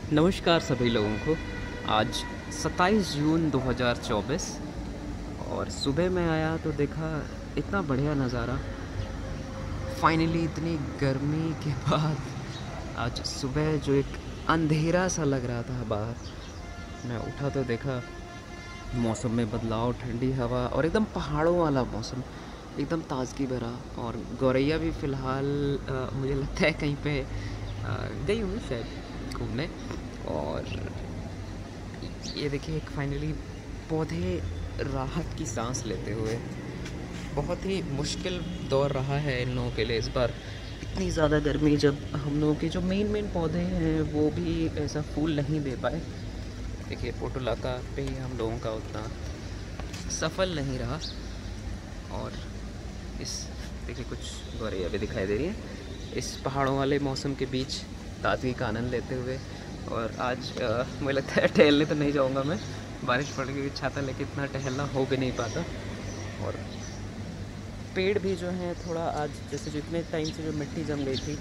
नमस्कार सभी लोगों को। आज 27 जून 2024 और सुबह में आया तो देखा इतना बढ़िया नज़ारा। फाइनली इतनी गर्मी के बाद आज सुबह जो एक अंधेरा सा लग रहा था बाहर, मैं उठा तो देखा मौसम में बदलाव, ठंडी हवा और एकदम पहाड़ों वाला मौसम, एकदम ताजगी भरा। और गौरैया भी फ़िलहाल मुझे लगता है कहीं पे गई हुई शायद घूमने। और ये देखिए एक फाइनली पौधे राहत की सांस लेते हुए। बहुत ही मुश्किल दौर रहा है इन लोगों के लिए इस बार। इतनी ज़्यादा गर्मी, जब हम लोगों के जो मेन पौधे हैं वो भी ऐसा फूल नहीं दे पाए। देखिए पोटुलाका पे ही हम लोगों का उतना सफल नहीं रहा। और इस देखिए कुछ गौरैया भी दिखाई दे रही है इस पहाड़ों वाले मौसम के बीच ताजगी का आनंद लेते हुए। और आज मुझे लगता है टहलने तो नहीं जाऊंगा मैं, बारिश पड़ गई, छाता लेके इतना टहलना हो भी नहीं पाता। और पेड़ भी जो हैं थोड़ा आज, जैसे जितने टाइम से जो मिट्टी जम गई थी,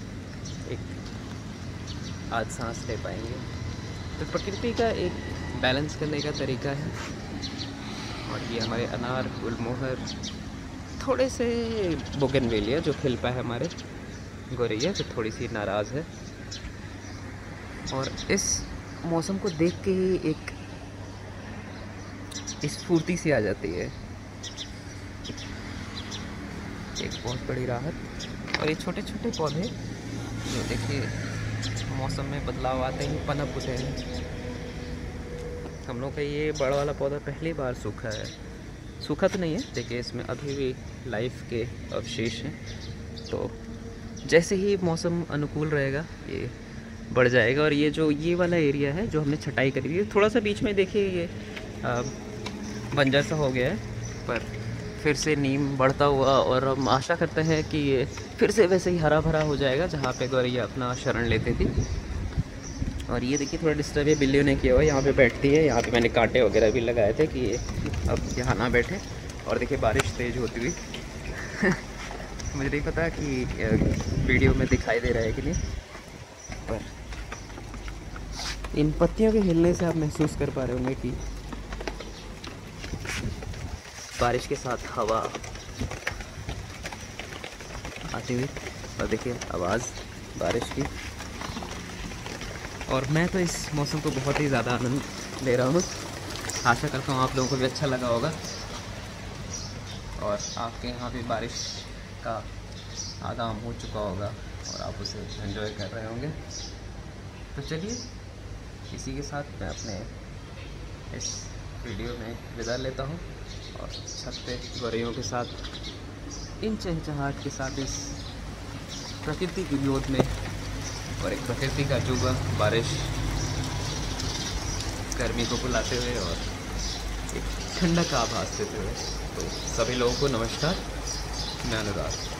एक आज सांस ले पाएंगे। तो प्रकृति का एक बैलेंस करने का तरीका है। और ये हमारे अनार, गुलमोहर, थोड़े से बोगनवेलिया जो खिल पाए हमारे। गौरैया तो थोड़ी सी नाराज़ है। और इस मौसम को देख के ही एक स्फूर्ति सी आ जाती है, एक बहुत बड़ी राहत। और ये छोटे छोटे पौधे जो देखिए मौसम में बदलाव आते ही पनप उठे हैं। हम लोग का ये बड़ा वाला पौधा पहली बार सूखा है। सूखा तो नहीं है, देखिए इसमें अभी भी लाइफ के अवशेष हैं। तो जैसे ही मौसम अनुकूल रहेगा ये बढ़ जाएगा। और ये वाला एरिया है जो हमने छटाई करी है, थोड़ा सा बीच में देखिए ये बंजर सा हो गया है, पर फिर से नीम बढ़ता हुआ, और हम आशा करते हैं कि ये फिर से वैसे ही हरा भरा हो जाएगा जहाँ पे गौरैया अपना शरण लेती थी। और ये देखिए थोड़ा डिस्टर्ब है, बिल्लियों ने किया हुआ, यहाँ पे बैठती है। यहाँ पे मैंने कांटे वगैरह भी लगाए थे कि ये अब यहाँ ना बैठे। और देखिए बारिश तेज़ होती हुई मुझे नहीं पता कि वीडियो में दिखाई दे रहा है कि नहीं, पर इन पत्तियों के हिलने से आप महसूस कर पा रहे होंगे कि बारिश के साथ हवा आती हुई। और देखिए आवाज़ बारिश की। और मैं तो इस मौसम को बहुत ही ज़्यादा आनंद ले रहा हूँ। आशा करता हूँ आप लोगों को भी अच्छा लगा होगा और आपके यहाँ भी बारिश का आगाम हो चुका होगा और आप उसे एंजॉय कर रहे होंगे। तो चलिए इसी के साथ मैं अपने इस वीडियो में विदा लेता हूँ। और छत पे गौरैयों के साथ, इन चहचहाट के साथ, इस प्रकृति की गोद में, और एक प्रकृति का जुबा, बारिश गर्मी को बुलाते हुए और एक ठंडक का आभास देते हुए। तो सभी लोगों को नमस्कार, मैं अनुराग।